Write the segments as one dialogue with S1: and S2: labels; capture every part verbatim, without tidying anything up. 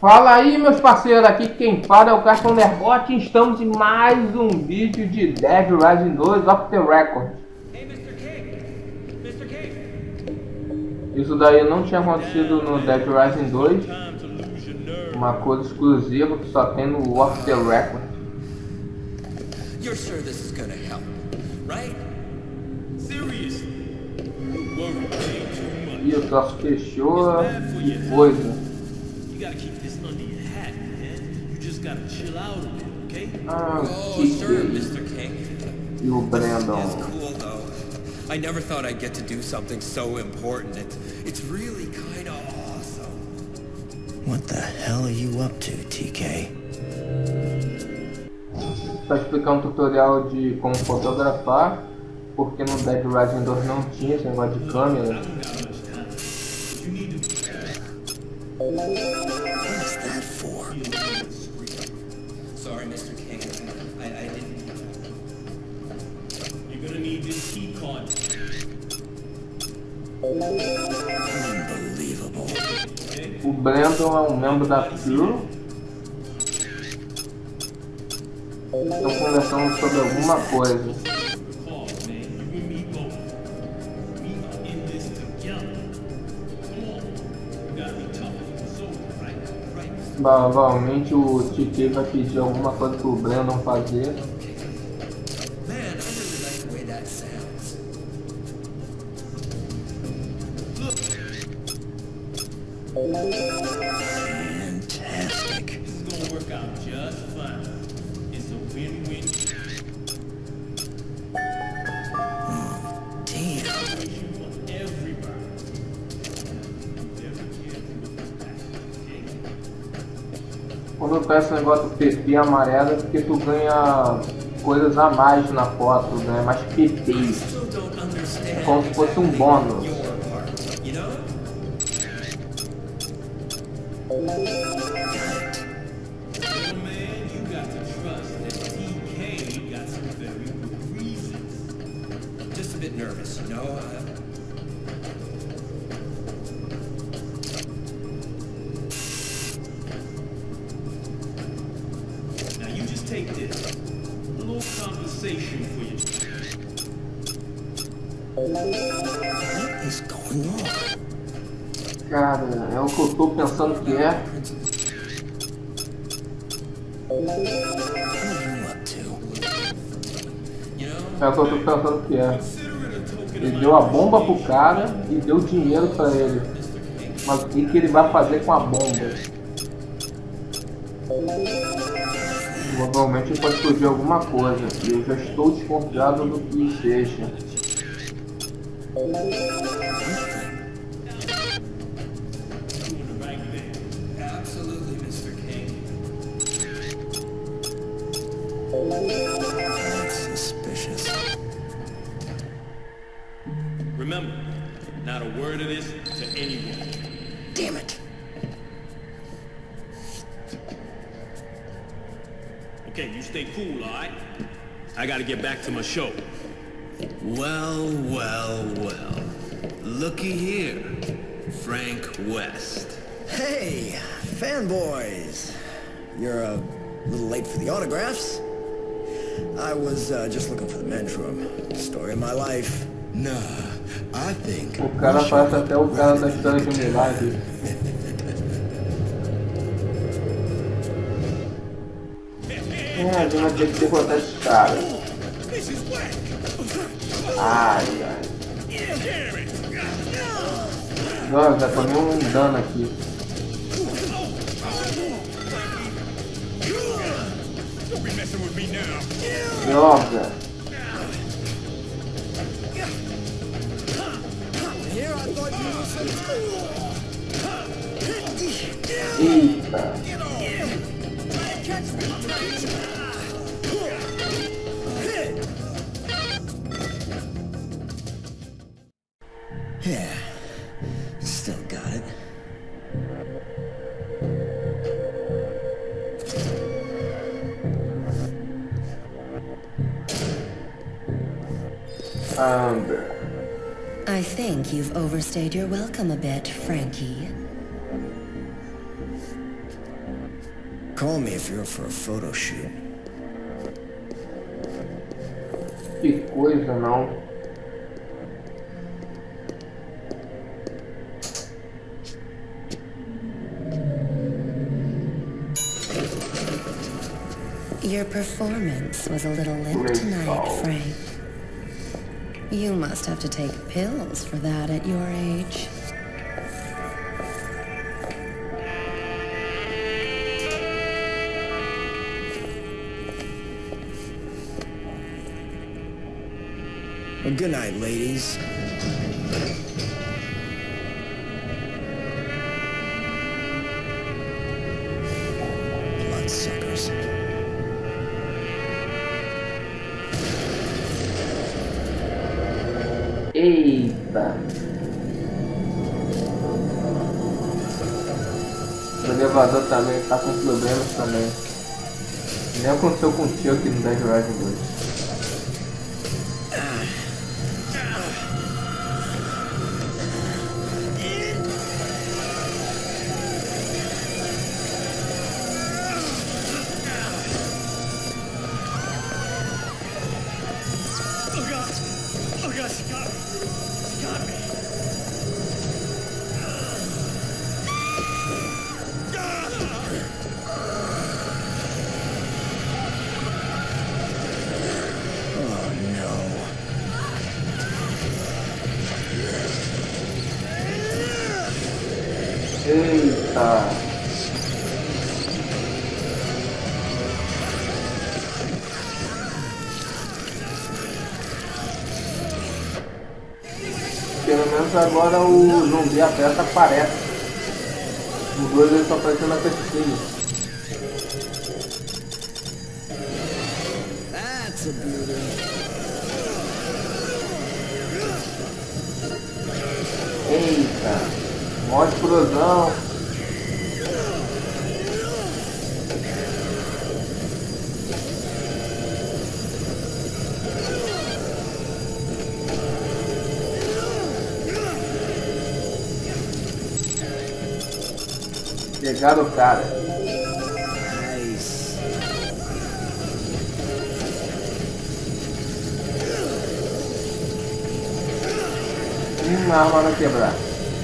S1: Fala aí, meus parceiros, aqui quem fala é o Cartão Nerbot e estamos em mais um vídeo de Dead Rising dois Off the Record.
S2: Hey, mister King. mister King.
S1: Isso daí não tinha acontecido no Dead Rising dois, uma coisa exclusiva que só tem no Off the Record.
S2: You're sure this is gonna help, right? Seriously?
S1: Ih, o troço fechou, que coisa.
S3: Gotta keep this under your hat, man. You just gotta chill out a bit, okay?
S1: Ah,
S2: Oh, sure, mister King.
S1: e o Brandon.
S2: It's cool though. I never thought I'd get to do something so important. It's, it's really kind of awesome.
S4: What the hell are you up to, T K?
S1: Para explicar um tutorial de como fotografar, porque no Dead Rising dois não tinha esse negócio de câmera.
S4: What is that for?
S2: Sorry, mister King. I, I didn't.
S3: You're gonna need this key card.
S4: Unbelievable.
S1: O Brandon é um membro da Crew. Estão conversando sobre alguma coisa.
S3: Call, man. You and me both. We are in this together. Come on. You gotta be tough as a soldier, right? Right.
S1: Provavelmente o T K vai pedir alguma coisa pro Brandon fazer.
S2: Man, I really like the way that sounds.
S4: Fantastic.
S3: This is gonna work out just fine. It's a win-win.
S4: Damn.
S3: You want everybody. Never careful with the back, okay?
S1: Quando eu peço esse negócio do P P amarelo é porque tu ganha coisas a mais na foto, tu ganha mais P P.
S2: Still don't understand.
S1: É como se fosse um bônus.
S2: Your part, you know?
S3: Little man, you got to trust that T K got some very good reasons.
S2: Just a bit nervous, you know? Uh,
S3: Now you just take this. A little compensation for you.
S4: What is going on?
S1: Cara, é o que eu tô pensando que é.
S4: What are you up to?
S2: you know?
S1: É o que eu tô pensando que é.
S3: Consider it a token
S1: Ele
S3: of
S1: deu a bomba pro cara e deu dinheiro pra ele. Mas o que, que ele vai fazer com a bomba? Provavelmente pode surgir alguma coisa. E eu já estou desconfiado do que seja.
S3: doing the right thing.
S2: Absolutely, mister King.
S4: That's suspicious.
S3: Remember, not a word of this to anyone.
S4: Damn it.
S3: Okay, you stay cool, all right? I gotta get back to my show.
S5: Well, well, well. Looky here, Frank West.
S4: Hey, fanboys. You're a little late for the autographs. I was uh, just looking for the men's room. Story of my life.
S5: Nah, I think.
S1: O cara
S5: we should
S1: parece até o cara da
S5: recognize
S1: história de um milagre. É, a gente vai ter que derrotar esse cara. Ai, ai. Nossa, já tomei um dano aqui. Droga. Eita.
S4: Yeah, still got it.
S1: Amber.
S6: I think you've overstayed your welcome a bit, Frankie.
S4: Call me if you're up for a photo shoot.
S1: Que coisa, não.
S6: Your performance was a little limp tonight, Frank. You must have to take pills for that at your age.
S4: Well, good night, ladies. Bloodsuckers.
S1: Eita! O elevador também tá com problemas também. Nem aconteceu com o tio aqui no Dead Rising dois. Eita! Pelo menos agora o zumbi aberto aparece. O dois ele só apareceu na cutscene.
S4: That's a beauty.
S1: Eita! Mó explosão. Pegaram o cara.
S4: Nice.
S1: Uma arma vai quebrar.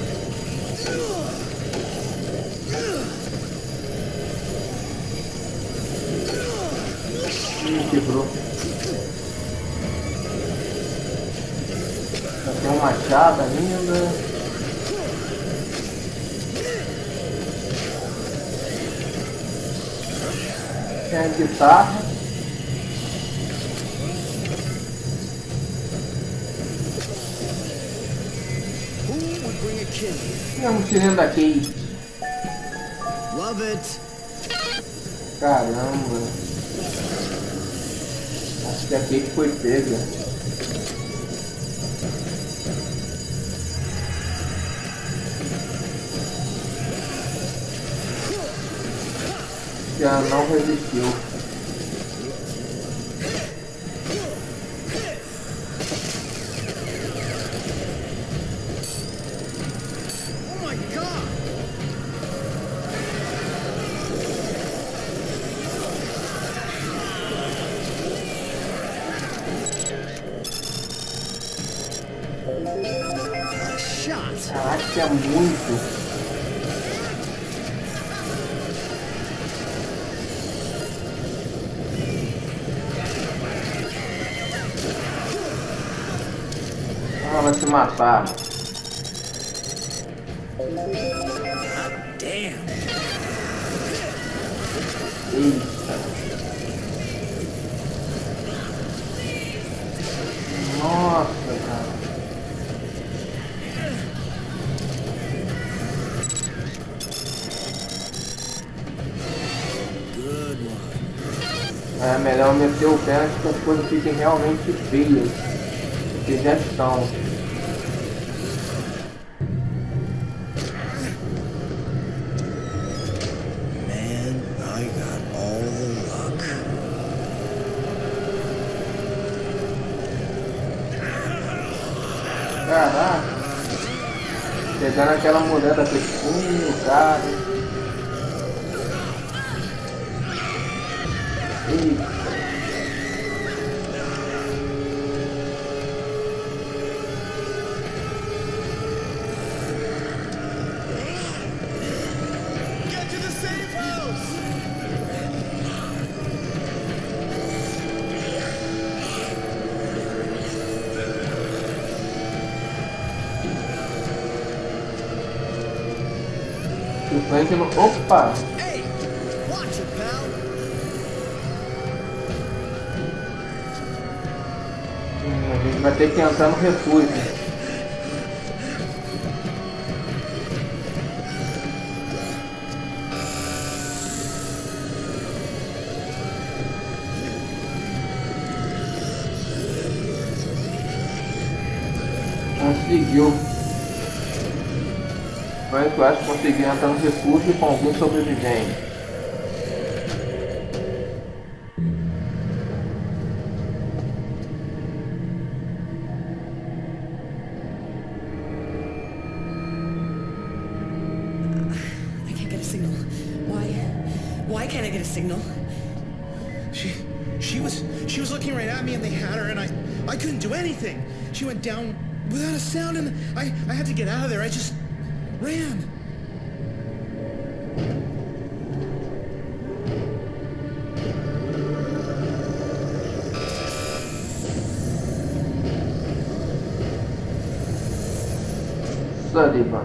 S1: Ih, quebrou. Tem um machado ainda. Tem a guitarra.
S4: Who would bring a kid here?
S1: Tem um tirando da Kate.
S4: Love it.
S1: Caramba. Acho que a Kate foi pega. Já não resistiu.
S4: Oh my God. A shot.
S1: Caraca, é muito. Ah, vai se matar.
S4: Damn.
S1: Eita. Nossa, cara.
S4: Good one.
S1: É melhor meter o pé antes que as coisas fiquem realmente feias. Porque já estão.
S4: Man, I got all the luck.
S1: Caraca. Pegando aquela mulher da Cristina, o cara. aí. O Frank não... Opa!
S4: Hey, watch it, pal.
S1: Hum, a gente vai ter que entrar no refúgio. Conseguiu. Mas eu acho que consegui entrar no refúgio com algum sobrevivente.
S7: I can't get a signal. Why? Why can't I get a signal?
S8: She, she was, she was looking right at me, and they had her, and I, I couldn't do anything. She went down without a sound, and I, I had to get out of there. I just ran.
S1: Sullivan.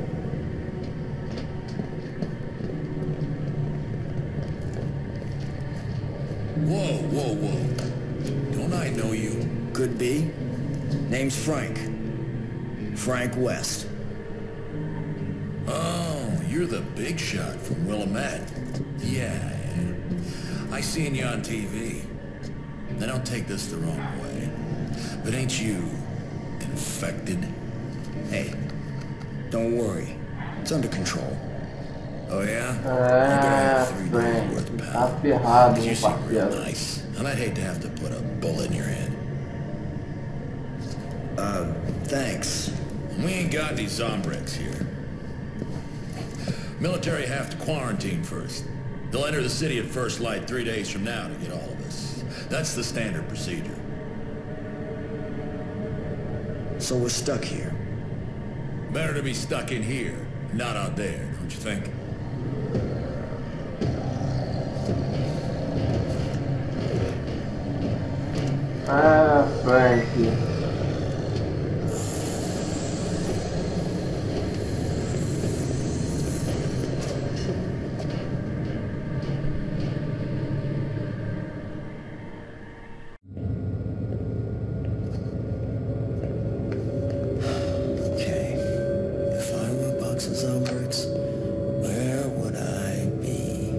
S5: Whoa, whoa, whoa. Don't I know you?
S4: Could be. Name's Frank. Frank West.
S5: Oh, you're the big shot from Willamette. Yeah, yeah. I seen you on T V. Now don't take this the wrong way, but ain't you infected?
S4: Hey, don't worry. It's under control.
S5: Oh yeah?
S1: É, Frank, tá ferrado,
S5: You
S1: meu
S5: seem real
S1: parceiro.
S5: nice, and I'd hate to have to put a bullet in your head.
S4: Uh, thanks.
S5: We ain't got any Zombrex here. Military have to quarantine first. They'll enter the city at first light three days from now to get all of us. That's the standard procedure.
S4: So we're stuck here.
S5: Better to be stuck in here, not out there, don't you think?
S1: Ah, Frank.
S4: Okay. If I were a box of Zombrex, where would I be?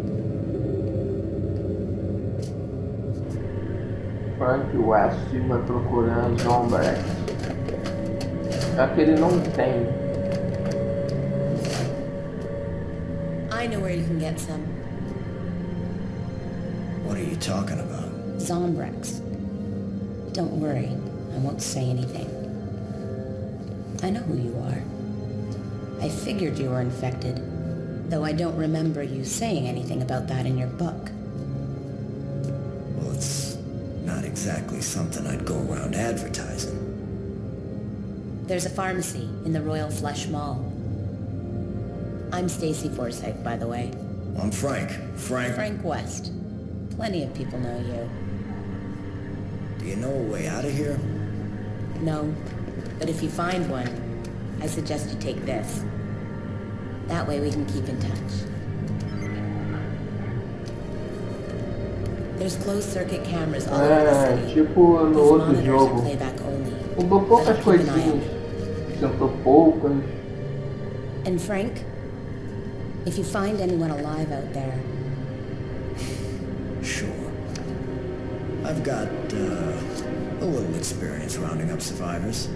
S1: Frank West vai procurando Zombrex. É que ele não tem.
S6: I know where you can get some.
S4: What are you talking about?
S6: Zombrex. Don't worry, I won't say anything. I know who you are. I figured you were infected, though I don't remember you saying anything about that in your book.
S4: Well, it's not exactly something I'd go around advertising.
S6: There's a pharmacy in the Royal Flush Mall. I'm Stacy Forsythe, by the way.
S4: I'm Frank. Frank.
S6: Frank West. Plenty of people know you.
S4: Do you know a way out of here?
S6: No, but if you find one, I suggest you take this. That way we can keep in touch. There's closed-circuit cameras all over the
S1: É,
S6: city.
S1: tipo no
S6: These
S1: outro
S6: monitors are
S1: jogo.
S6: playback only.
S1: Mudou poucas
S6: But keep an eye
S1: coisinhas.
S6: out.
S1: Tentou poucas.
S6: And Frank, if you find anyone alive out there,
S4: Sure. I've got, uh, a little experience rounding up survivors.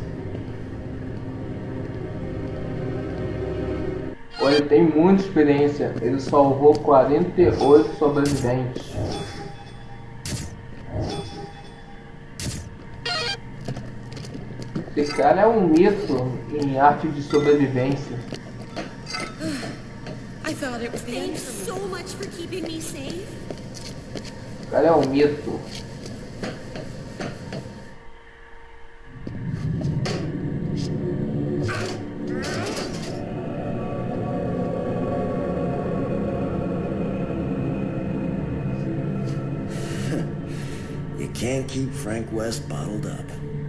S1: Olha, ele tem muita experiência. Ele salvou quarenta e oito sobreviventes. Esse cara é um mito em arte de sobrevivência.
S7: I thought it was the end
S9: Thanks
S7: for me.
S9: so much for keeping me safe.
S1: cara é um mito.
S4: You can't keep Frank West bottled up.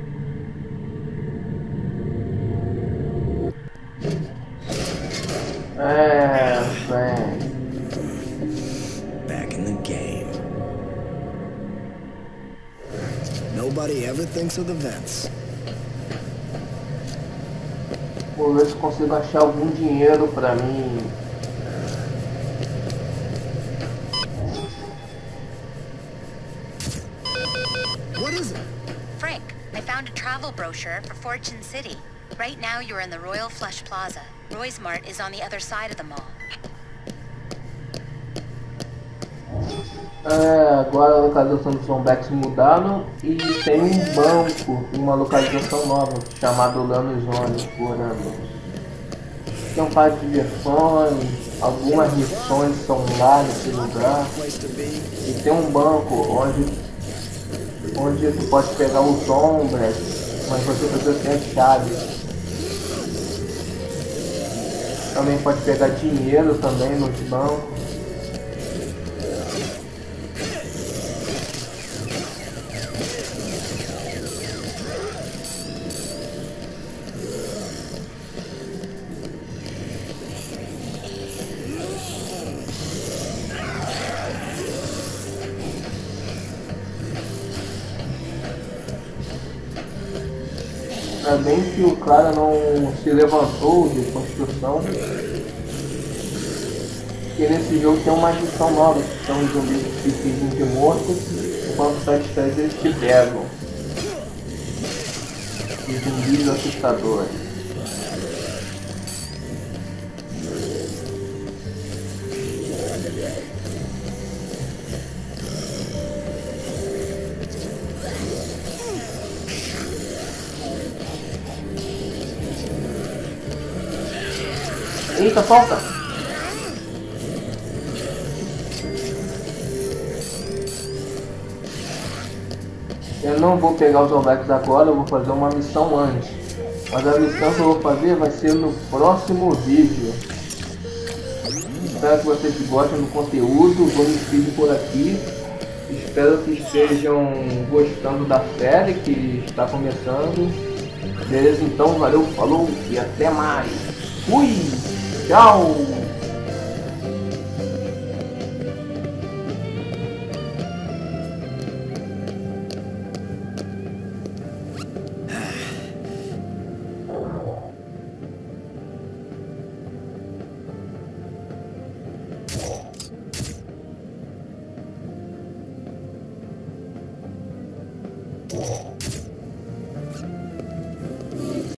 S1: É, Frank.
S4: Back in the game. Nobody ever thinks of the vents.
S1: Vou ver se consigo achar algum dinheiro pra mim.
S4: What is it?
S6: Frank, I found a travel brochure for Fortune City. Right now you're in the Royal Flush Plaza. Roy's Mart is on the other side of the mall.
S1: É, agora a localização do Zombex mudaram e tem um banco, uma localização nova, chamado Lano Zone, por ano. Tem um parque de diversões, algumas missões são lá nesse lugar. E tem um banco onde, onde tu pode pegar os sombras, mas você precisa ter as chaves. Também pode pegar dinheiro também nos bancos. Ainda bem que o cara não se levantou de construção. Porque nesse jogo tem uma missão nova, que são os zumbis que se fingem de mortos, enquanto tá distante eles te pegam. Os zumbis assustadores. Eita, solta! Eu não vou pegar os Zombex agora, eu vou fazer uma missão antes. Mas a missão que eu vou fazer vai ser no próximo vídeo. Espero que vocês gostem do conteúdo, vou me despedir por aqui. Espero que estejam gostando da série que está começando. Beleza? Então, valeu, falou e até mais. Fui! Tchau!
S4: Whoa.